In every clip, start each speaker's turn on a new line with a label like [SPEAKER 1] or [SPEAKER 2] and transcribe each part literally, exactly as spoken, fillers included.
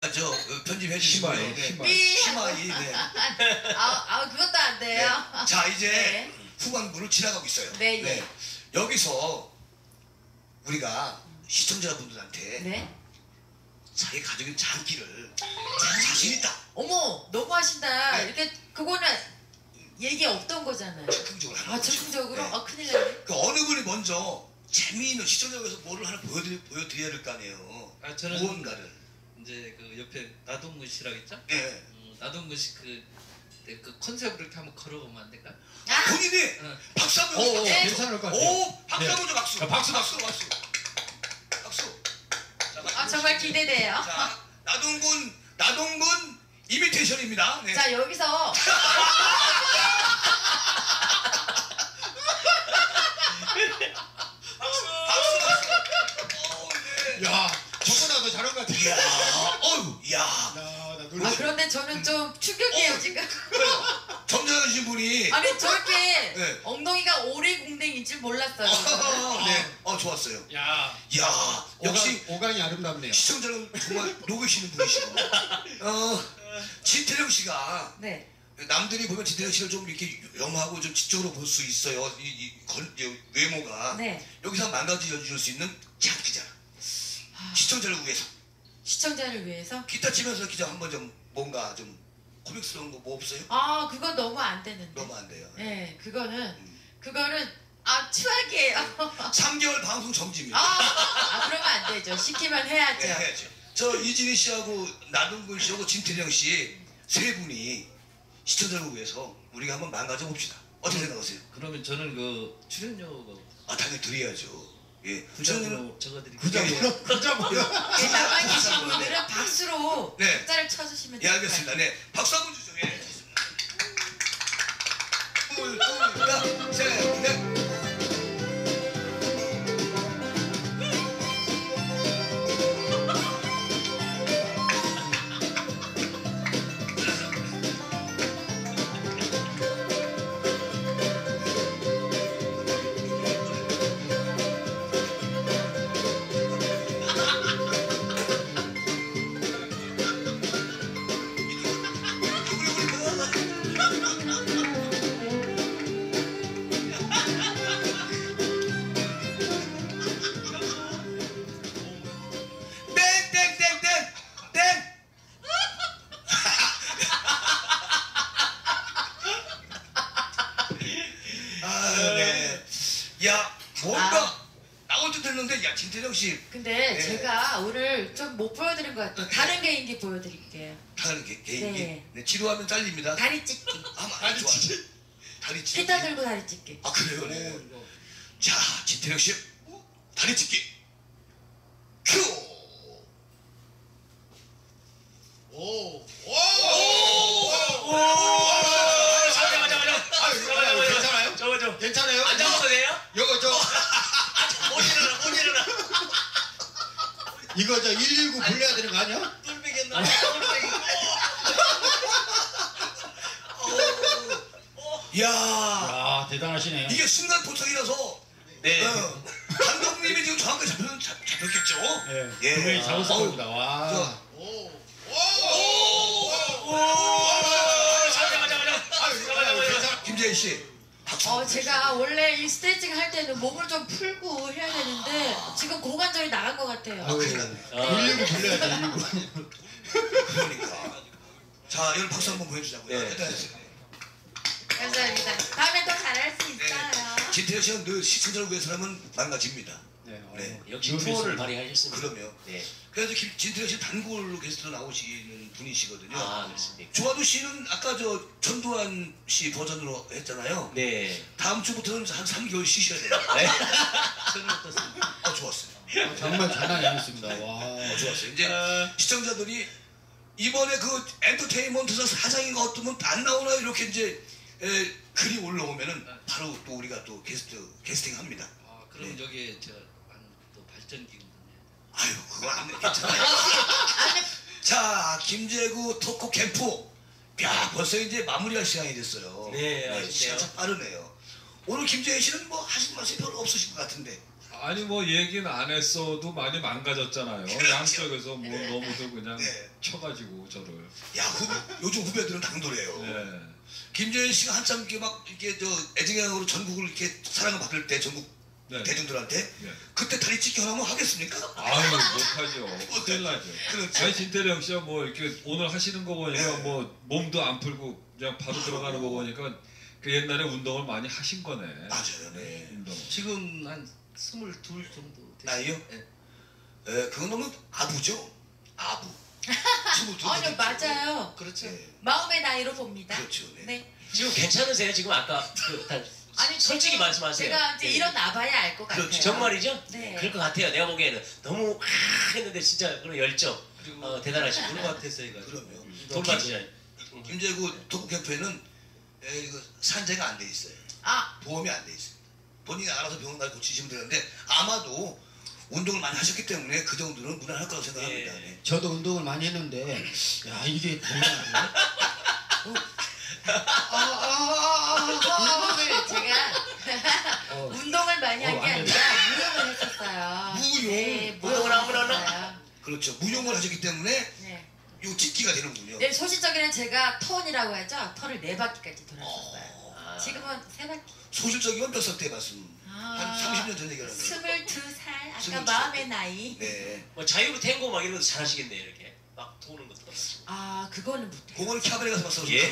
[SPEAKER 1] 저 편집해 주시고요.
[SPEAKER 2] 심하이,
[SPEAKER 1] 네.
[SPEAKER 2] 심하이.
[SPEAKER 1] 심하이. 네.
[SPEAKER 3] 아, 아 그것도 안 돼요.
[SPEAKER 1] 네. 자 이제
[SPEAKER 3] 네.
[SPEAKER 1] 후반부를 지나가고 있어요.
[SPEAKER 3] 네, 예.
[SPEAKER 1] 여기서 우리가 시청자분들한테
[SPEAKER 3] 네.
[SPEAKER 1] 자기 가족의 장기를 자신 있다.
[SPEAKER 3] 어머 너무 하신다.
[SPEAKER 1] 네.
[SPEAKER 3] 이렇게 그거는 얘기 없던 거잖아요.
[SPEAKER 1] 적극적으로 하는
[SPEAKER 3] 아
[SPEAKER 1] 거죠.
[SPEAKER 3] 적극적으로?
[SPEAKER 1] 네.
[SPEAKER 3] 아 큰일 났네.
[SPEAKER 1] 그 어느 분이 먼저 재미있는 시청자에서 뭐를 하나 보여드리, 보여드려야 될 거 아니에요.
[SPEAKER 4] 아 저는
[SPEAKER 1] 무언가를.
[SPEAKER 4] 이제 그 옆에 나동근 씨라고 했죠?
[SPEAKER 1] 네.
[SPEAKER 4] 음, 나동근 씨그 그 컨셉을 이렇게 한번 걸어보면 안 될까?
[SPEAKER 3] 아,
[SPEAKER 1] 본인이
[SPEAKER 4] 응.
[SPEAKER 1] 박수 한번
[SPEAKER 2] 오, 오,
[SPEAKER 3] 네.
[SPEAKER 2] 괜찮을 것 같아요.
[SPEAKER 1] 오, 박수
[SPEAKER 2] 네.
[SPEAKER 1] 한번 줘, 박수.
[SPEAKER 2] 자, 박수,
[SPEAKER 1] 박수, 박수. 박수. 자, 박수.
[SPEAKER 3] 아 정말 기대돼요.
[SPEAKER 1] 자, 나동군, 나동군 이미테이션입니다. 네.
[SPEAKER 3] 자 여기서
[SPEAKER 1] 박수, 박수. 오, 네.
[SPEAKER 2] 야, 저보다 더 잘한 것 같아.
[SPEAKER 1] 이야, 어휴, 이야.
[SPEAKER 2] 야, 나
[SPEAKER 3] 아
[SPEAKER 2] 놀랐어.
[SPEAKER 3] 그런데 저는 좀 충격이에요
[SPEAKER 1] 어.
[SPEAKER 3] 지금.
[SPEAKER 1] 점잖으신 분이.
[SPEAKER 3] 아니 저렇게
[SPEAKER 1] 네.
[SPEAKER 3] 엉덩이가 오리궁뎅인 줄 몰랐어요.
[SPEAKER 1] 어, 네, 어 좋았어요.
[SPEAKER 2] 야,
[SPEAKER 1] 이야, 역시
[SPEAKER 2] 오강, 오강이 아름답네요.
[SPEAKER 1] 시청자는 정말 녹으시는 분이시고. 어, 진태령 씨가
[SPEAKER 3] 네.
[SPEAKER 1] 남들이 보면 진태령 씨를 좀 이렇게 염하고 좀 지적으로 볼 수 있어요. 이, 이 건, 이 외모가.
[SPEAKER 3] 네.
[SPEAKER 1] 여기서 만가지 줄 수 있는 장기자.
[SPEAKER 3] 아,
[SPEAKER 1] 시청자를 위해서.
[SPEAKER 3] 시청자를 위해서?
[SPEAKER 1] 기타 치면서 기자 한번 좀 뭔가 좀 코믹스러운 거 뭐 없어요?
[SPEAKER 3] 아 그건 너무 안 되는데.
[SPEAKER 1] 너무 안 돼요.
[SPEAKER 3] 네 그거는
[SPEAKER 1] 음.
[SPEAKER 3] 그거는 아 추억이에요.
[SPEAKER 1] 삼 개월 방송 정지입니다.
[SPEAKER 3] 아, 아 그러면 안 되죠. 시키면 해야죠.
[SPEAKER 1] 네, 해야죠. 저 이진희 씨하고 나동근 씨하고 진태령 씨 세 분이 시청자를 위해서 우리가 한번 망가져 봅시다. 어떻게 생각하세요?
[SPEAKER 4] 그러면 저는 그 출연료가
[SPEAKER 1] 아 당연히 드려야죠. 예.
[SPEAKER 4] 그
[SPEAKER 1] 저는
[SPEAKER 4] 점으로 적어드릴게요.
[SPEAKER 2] 그 점으로, 그 점으로.
[SPEAKER 3] 네, 남아 계신 분들은 박수로
[SPEAKER 1] 네.
[SPEAKER 3] 박자를 쳐주시면
[SPEAKER 1] 예
[SPEAKER 3] 돼요.
[SPEAKER 1] 알겠습니다. 네 박수 한번 주죠. 예. 둘, 둘, 셋, 넷. 땡땡땡땡 땡. 아, 네. 야, 뭔가
[SPEAKER 3] 아.
[SPEAKER 1] 나올 듯 했는데, 야, 진태령 씨,
[SPEAKER 3] 근데
[SPEAKER 1] 네.
[SPEAKER 3] 제가 오늘 좀 못 보여드린 것 같아요.
[SPEAKER 1] 네.
[SPEAKER 3] 다른 개인기 보여드릴게요.
[SPEAKER 1] 다른 개, 개인기.
[SPEAKER 3] 네.
[SPEAKER 1] 네. 지루하면 잘립니다.
[SPEAKER 3] 다리 찢기.
[SPEAKER 1] 아, 많이
[SPEAKER 2] 다리
[SPEAKER 1] 좋아.
[SPEAKER 2] 찢기.
[SPEAKER 1] 다리 찢기.
[SPEAKER 3] 기타 들고 다리 찢기.
[SPEAKER 1] 아, 그래요, 네.
[SPEAKER 2] 오, 이거.
[SPEAKER 1] 자, 진태령 씨, 다리 찢기. 큐!
[SPEAKER 2] 오, 오, 오,
[SPEAKER 1] 오!
[SPEAKER 4] 잠깐만 잠깐만
[SPEAKER 2] 아유, 잠깐만요. 괜찮아요?
[SPEAKER 4] 저거 저
[SPEAKER 2] 괜찮아요?
[SPEAKER 4] 안 잡아도 돼요?
[SPEAKER 2] 이거 저,
[SPEAKER 4] 못 일어나 못 일어나.
[SPEAKER 2] 이거 저 일일구 불러야 되는 거 아니야?
[SPEAKER 4] 뚫리겠나?
[SPEAKER 1] 야,
[SPEAKER 2] 야, 대단하시네요.
[SPEAKER 1] 이게 순간 포착이라서,
[SPEAKER 4] 네.
[SPEAKER 1] 어, 감독님이 지금 정확하게 잡혔, 잡, 잡혔겠죠?
[SPEAKER 2] 예,
[SPEAKER 1] 예.
[SPEAKER 2] 분명히 잡으실
[SPEAKER 1] 아,
[SPEAKER 2] 겁니다. 와.
[SPEAKER 1] 저,
[SPEAKER 2] 오, 오,
[SPEAKER 1] 오!
[SPEAKER 4] 잠깐만 잠깐만 잠깐만.
[SPEAKER 1] 김재희 씨, 박수.
[SPEAKER 3] 어 제가 원래 이 스트레칭 할 때는 몸을 좀 풀고 해야 되는데 지금 고관절이 나간 것 같아요.
[SPEAKER 1] 아, 큰일 났네.
[SPEAKER 2] 일일구 불러야 돼, 일일구.
[SPEAKER 1] 그러니까. 자, 여러분 박수 한번 보여주자고요.
[SPEAKER 4] 네.
[SPEAKER 1] 일단,
[SPEAKER 3] 감사합니다. 다음에 더 잘할 수 있어요.
[SPEAKER 1] 진태현 씨는 늘 시청자를 위해서라면 망가집니다.
[SPEAKER 2] 네, 어,
[SPEAKER 1] 네.
[SPEAKER 5] 역시 투어를 발휘하셨습니다.
[SPEAKER 1] 그러면.
[SPEAKER 5] 네.
[SPEAKER 1] 그래서 김, 진태현 씨 단골로 게스트로 나오시는 분이시거든요.
[SPEAKER 5] 아, 그렇습니까?
[SPEAKER 1] 조아도 씨는 아까 저 전두환 씨 버전으로 했잖아요.
[SPEAKER 5] 네.
[SPEAKER 1] 다음 주부터는 한 삼 개월 쉬셔야 돼요.
[SPEAKER 5] 네.
[SPEAKER 4] 저는 어떻습니까?
[SPEAKER 1] 어, 좋았어요.
[SPEAKER 2] 어, 정말 장난이 아니었습니다. 와.
[SPEAKER 1] 어, 좋았어요. 이제
[SPEAKER 4] 어,
[SPEAKER 1] 시청자들이 이번에 그 엔터테인먼트사 사장인가 어떤 분 안 나오나 이렇게 이제 에, 글이 올라오면은 바로 또 우리가 또 게스트 캐스팅 합니다.
[SPEAKER 4] 아 그럼
[SPEAKER 1] 네.
[SPEAKER 4] 여기에 제가 또 발전기 있는데.
[SPEAKER 1] 아유 그거 안 돼. 괜찮아요.
[SPEAKER 3] 아니,
[SPEAKER 1] 자 김재구 토크 캠프. 야 벌써 이제 마무리할 시간이 됐어요.
[SPEAKER 5] 네,
[SPEAKER 1] 시간
[SPEAKER 5] 아쉽네요.
[SPEAKER 1] 참 빠르네요. 오늘 김재희 씨는 뭐 하실 말씀이 별로 없으실 것 같은데.
[SPEAKER 4] 아
[SPEAKER 6] 아니 뭐 얘기는 안 했어도 많이 망가졌잖아요.
[SPEAKER 1] 그렇죠.
[SPEAKER 6] 양쪽에서 뭐
[SPEAKER 1] 네.
[SPEAKER 6] 너무도 그냥
[SPEAKER 1] 네.
[SPEAKER 6] 쳐가지고 저를.
[SPEAKER 1] 야 후배, 요즘 후배들은 당돌해요.
[SPEAKER 6] 네.
[SPEAKER 1] 김재현 씨가 한참 이렇게 막 이렇게 저 애증행으로 전국을 이렇게 사랑을 받을 때 전국
[SPEAKER 6] 네.
[SPEAKER 1] 대중들한테
[SPEAKER 6] 네.
[SPEAKER 1] 그때 다리 찢겨나면 하겠습니까?
[SPEAKER 6] 아유 못하죠. 큰일 나죠.
[SPEAKER 1] 그렇죠.
[SPEAKER 6] 아니 진태령 씨가 뭐 이렇게 오늘 하시는 거 보니까
[SPEAKER 1] 네.
[SPEAKER 6] 뭐 몸도 안 풀고 그냥 바로 들어가는 거 보니까 그 옛날에 운동을 많이 하신 거네.
[SPEAKER 1] 맞아요. 네.
[SPEAKER 6] 운동.
[SPEAKER 4] 지금 한 스물둘 정도 되시죠?
[SPEAKER 1] 나이요?
[SPEAKER 4] 네.
[SPEAKER 1] 에, 그건 너무 아부죠. 아부. 스물두
[SPEAKER 3] 아니요
[SPEAKER 1] 됐죠.
[SPEAKER 3] 맞아요.
[SPEAKER 4] 그렇죠.
[SPEAKER 1] 네.
[SPEAKER 3] 마음의 나이로 봅니다.
[SPEAKER 1] 그렇죠. 네.
[SPEAKER 3] 네.
[SPEAKER 5] 지금 괜찮으세요? 지금 아까 그, 다,
[SPEAKER 3] 아니
[SPEAKER 5] 솔직히
[SPEAKER 3] 지금
[SPEAKER 5] 말씀하세요.
[SPEAKER 3] 제가 이제
[SPEAKER 5] 네.
[SPEAKER 3] 일어나봐야 알 것 같아요.
[SPEAKER 1] 그렇죠.
[SPEAKER 5] 정말이죠?
[SPEAKER 3] 네.
[SPEAKER 5] 그럴 것 같아요. 내가 보기에는 너무 아 했는데 진짜 그런 열정
[SPEAKER 4] 그리고
[SPEAKER 5] 어, 대단하시고
[SPEAKER 4] 그런 것 같아서 해가지고.
[SPEAKER 1] 그럼요.
[SPEAKER 5] 돌봐주잖아요.
[SPEAKER 1] 김재구 토크 캠프에는 에, 이거 산재가 안 돼 있어요.
[SPEAKER 3] 아
[SPEAKER 1] 보험이 안 돼 있어요. 본인이 알아서 병원 가서 고치시면 되는데 아마도 운동을 많이 하셨기 때문에 그 정도는 무난할 거라고 생각합니다.
[SPEAKER 5] 예.
[SPEAKER 1] 네.
[SPEAKER 2] 저도 운동을 많이 했는데 야 이게 되나?
[SPEAKER 3] 운동을 제가
[SPEAKER 2] 어,
[SPEAKER 3] 운동을 많이 한
[SPEAKER 2] 어,
[SPEAKER 3] 게
[SPEAKER 2] 안
[SPEAKER 3] 아니라 무용을 했었어요.
[SPEAKER 1] 무용?
[SPEAKER 3] 네,
[SPEAKER 5] 무용을 하면
[SPEAKER 3] 했었어요.
[SPEAKER 1] 그렇죠. 무용을 하셨기 때문에
[SPEAKER 3] 네.
[SPEAKER 1] 요 찢기가 되는군요.
[SPEAKER 3] 네, 소실적에는 제가 턴이라고 하죠. 턴을 네 바퀴까지 돌았었어요.
[SPEAKER 1] 어,
[SPEAKER 5] 아,
[SPEAKER 3] 지금은 세 바퀴.
[SPEAKER 1] 소실적이면 몇 살 때 말씀? 한 삼십 년 전 얘기하는 거예요.
[SPEAKER 3] 스물두 살. 아까
[SPEAKER 1] 스물두
[SPEAKER 3] 마음의
[SPEAKER 1] 살.
[SPEAKER 3] 나이.
[SPEAKER 1] 네.
[SPEAKER 5] 뭐 자유로 탱고 막 이런 것도 잘하시겠네요. 이렇게 막 도는 것도.
[SPEAKER 3] 아 그거는 못해요.
[SPEAKER 1] 그거는 캬바레 가서 봤어.
[SPEAKER 5] 예.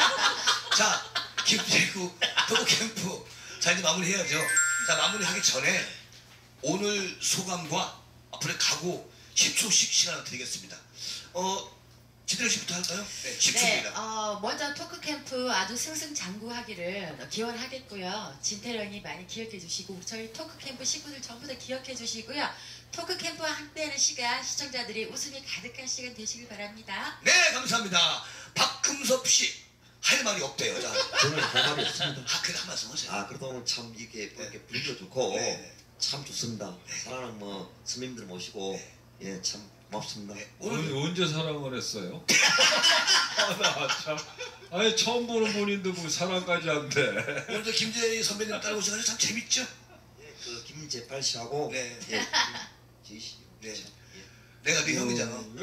[SPEAKER 1] 자, 김재구 토크 캠프. 자, 이제 마무리해야죠. 자, 마무리하기 전에 오늘 소감과 앞으로의 각오 십 초씩 시간을 드리겠습니다. 어, 지드래 씨부터 할까요? 네, 십 초입니다.
[SPEAKER 3] 네, 어, 먼저 토크 캠프 아주 승승장구하기를 기원하겠고요. 진태령이 많이 기억해 주시고 저희 토크 캠프 식구들 전부 다 기억해 주시고요. 토크 캠프와 함께하는 시간 시청자들이 웃음이 가득한 시간 되시길 바랍니다.
[SPEAKER 1] 네, 감사합니다. 박금섭 씨 할 말이 없대요. 자,
[SPEAKER 7] 저는 할 말이 없습니다.
[SPEAKER 1] 아, 그래 한 말씀 하세요.
[SPEAKER 7] 아 그래도 참 이렇게 이렇게 분위기도 좋고
[SPEAKER 1] 네.
[SPEAKER 7] 참 좋습니다. 사랑하는 뭐 스님들 모시고 예 참 고맙습니다.
[SPEAKER 1] 네,
[SPEAKER 6] 오늘
[SPEAKER 1] 오늘
[SPEAKER 6] 언제 사랑을 했어요? 아, 나 참. 아니 처음 보는 분인데 뭐 사랑까지 한대.
[SPEAKER 1] 오늘도 김재희 선배님 따라오셔서 참 재밌죠?
[SPEAKER 7] 예, 그 김재팔 씨하고
[SPEAKER 1] 네.
[SPEAKER 7] 예, 김지희 씨.
[SPEAKER 1] 네.
[SPEAKER 7] 참, 예.
[SPEAKER 1] 내가 네 형이잖아.
[SPEAKER 6] 음.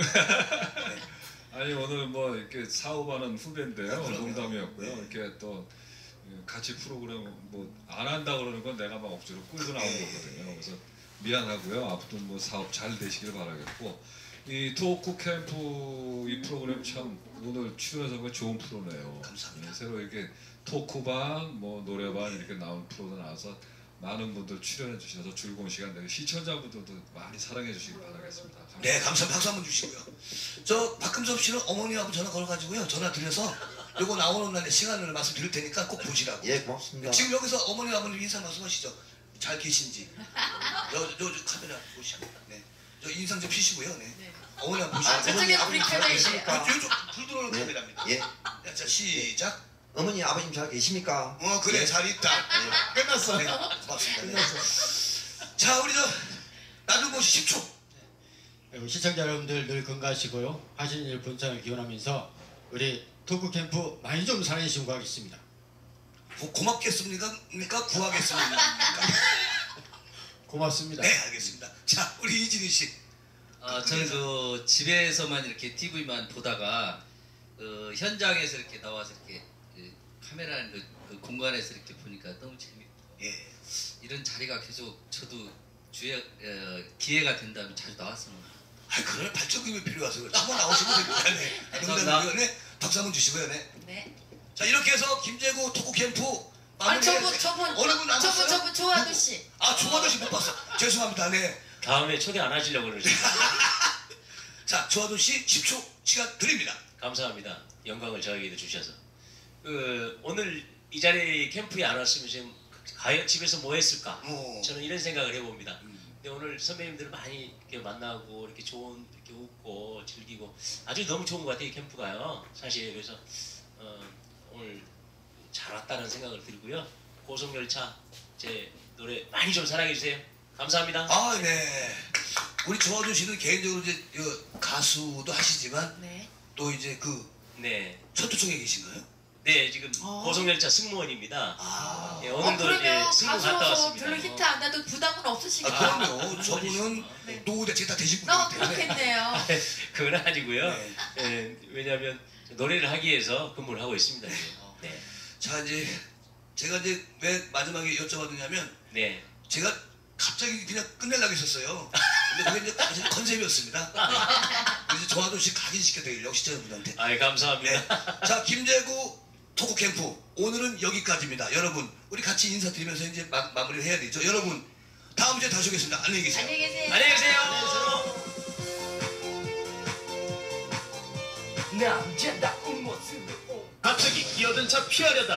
[SPEAKER 6] 아니 오늘 뭐 이렇게 사업하는 후배인데요.
[SPEAKER 1] 아, 그럼요.
[SPEAKER 6] 농담이었고요.
[SPEAKER 1] 네.
[SPEAKER 6] 이렇게 또 같이 프로그램 뭐 안 한다 그러는 건 내가 막 억지로 끌고 나온
[SPEAKER 1] 네.
[SPEAKER 6] 거거든요. 그래서 미안하고요. 앞으로 뭐 사업 잘 되시길 바라겠고 이 토크 캠프 이 프로그램 참 오늘 출연해서 보니까 좋은 프로네요.
[SPEAKER 1] 감사합니다.
[SPEAKER 6] 네, 새로 이렇게 토크반 뭐 노래반 이렇게 나온 프로도 나와서 많은 분들 출연해 주셔서 즐거운 시간 되고 시청자분들도 많이 사랑해 주시길 바라겠습니다. 감사합니다.
[SPEAKER 1] 네, 감사합니다. 박수 한번 주시고요. 저 박금섭 씨는 어머니하고 전화 걸어가지고요. 전화 드려서 요거 나오는 날에 시간을 말씀드릴 테니까 꼭 보시라고.
[SPEAKER 7] 예 고맙습니다.
[SPEAKER 1] 지금 여기서 어머니 아버님 인사 말씀하시죠. 잘 계신지. 저, 저, 저 카메라 보시고. 네. 저 인상 좀 피시고요. 네.
[SPEAKER 3] 네.
[SPEAKER 1] 어머니 한번 보시고.
[SPEAKER 3] 아, 저쪽에 불이 켜져 있네요.
[SPEAKER 1] 아, 요즘 불 들어오는
[SPEAKER 7] 네.
[SPEAKER 1] 카메라입니다.
[SPEAKER 7] 예
[SPEAKER 1] 자, 자, 시작.
[SPEAKER 7] 어머니 아버님 잘 계십니까?
[SPEAKER 1] 어, 그래,
[SPEAKER 7] 예.
[SPEAKER 1] 잘 있다.
[SPEAKER 2] 끝났어.
[SPEAKER 1] 네, 고맙습니다. 네. 자, 우리 저 나중모 씨 십 초.
[SPEAKER 2] 네, 시청자 여러분들 늘 건강하시고요. 하시는 일 본창을 기원하면서 우리 토크 캠프 많이 좀 사랑해 주시고 가겠습니다.
[SPEAKER 1] 고, 고맙겠습니까? 그러니까 구하겠습니까?
[SPEAKER 2] 고맙습니다.
[SPEAKER 1] 네, 알겠습니다. 자, 우리 이진희 씨.
[SPEAKER 4] 아, 저는 그 집에서만 이렇게 티비만 보다가 그 현장에서 이렇게 나와서 이렇게 그 카메라는 그, 그 공간에서 이렇게 보니까 너무 재밌고
[SPEAKER 1] 예.
[SPEAKER 4] 이런 자리가 계속 저도 주에 어, 기회가 된다면 자주 나왔으면
[SPEAKER 1] 아, 그럴 발전기가 필요해서 그렇지. 한번 나오시면 됩니다. 네.
[SPEAKER 4] 감사합니다.
[SPEAKER 1] 농담이고요. 네. 박수 한번 주시고요. 네.
[SPEAKER 3] 네.
[SPEAKER 1] 자, 이렇게 해서 김재구 토크 캠프
[SPEAKER 3] 아니 저분
[SPEAKER 1] 마무리해-
[SPEAKER 3] 저분
[SPEAKER 1] 어느 분 남았어요?
[SPEAKER 3] 저분 저분 조아도 씨.
[SPEAKER 1] 아, 조아도 씨 못 봤어. 죄송합니다. 네.
[SPEAKER 5] 다음에 초대 안 하시려고 그러시죠?
[SPEAKER 1] 자, 조아도 씨 십 초 시간 드립니다.
[SPEAKER 5] 감사합니다. 영광을 저에게도 주셔서. 그 오늘 이 자리 캠프에 안 왔으면 지금 과연 집에서 뭐 했을까?
[SPEAKER 1] 어.
[SPEAKER 5] 저는 이런 생각을 해봅니다.
[SPEAKER 1] 음.
[SPEAKER 5] 근데 오늘 선배님들을 많이 이렇게 만나고 이렇게 좋은 이렇게 웃고 즐기고 아주 너무 좋은 것 같아요. 이 캠프가요. 사실 그래서 어, 오늘 잘 왔다는 생각을 들고요. 고속열차 제 노래 많이 좀 사랑해 주세요. 감사합니다.
[SPEAKER 1] 아, 네. 우리 조아도 씨는 개인적으로 이제 그 가수도 하시지만
[SPEAKER 3] 네.
[SPEAKER 1] 또 이제 그
[SPEAKER 5] 네.
[SPEAKER 1] 천투청에 계신가요?
[SPEAKER 5] 네, 지금
[SPEAKER 3] 어.
[SPEAKER 5] 고속열차 승무원입니다.
[SPEAKER 1] 아,
[SPEAKER 5] 예,
[SPEAKER 3] 어,
[SPEAKER 5] 오늘도
[SPEAKER 3] 그러면
[SPEAKER 5] 이제 승무 갔다
[SPEAKER 3] 가수로서
[SPEAKER 5] 왔습니다.
[SPEAKER 3] 별로 히트 안 나도 부담은 없으시겠죠?
[SPEAKER 1] 아, 그럼요. 저분은
[SPEAKER 3] 네.
[SPEAKER 1] 노후 대책 다 되신
[SPEAKER 3] 어,
[SPEAKER 1] 분이기 때문에.
[SPEAKER 3] 그렇겠네요.
[SPEAKER 5] 그건 아니고요.
[SPEAKER 1] 네.
[SPEAKER 5] 예, 왜냐하면 노래를 하기 위해서 근무를 하고 있습니다. 지금. 네,
[SPEAKER 1] 자 이제 제가 이제 왜 마지막에 여쭤봤느냐면
[SPEAKER 5] 네.
[SPEAKER 1] 제가 갑자기 그냥 끝내려고 했었어요. 근데 그게 이제 사실 컨셉이었습니다. 네. 그래서 저와도 씨 각인시켜드리려고 시청자분들한테.
[SPEAKER 5] 아, 감사합니다.
[SPEAKER 1] 네. 자 김재구 토크 캠프 오늘은 여기까지입니다. 여러분 우리 같이 인사드리면서 이제 마, 마무리를 해야 되죠. 여러분 다음 주에 다시 오겠습니다. 안녕히 계세요.
[SPEAKER 3] 안녕히 계세요.
[SPEAKER 5] 안녕히 계세요.
[SPEAKER 8] 남자다운 모습을 갑자기 끼어든 차 피하려다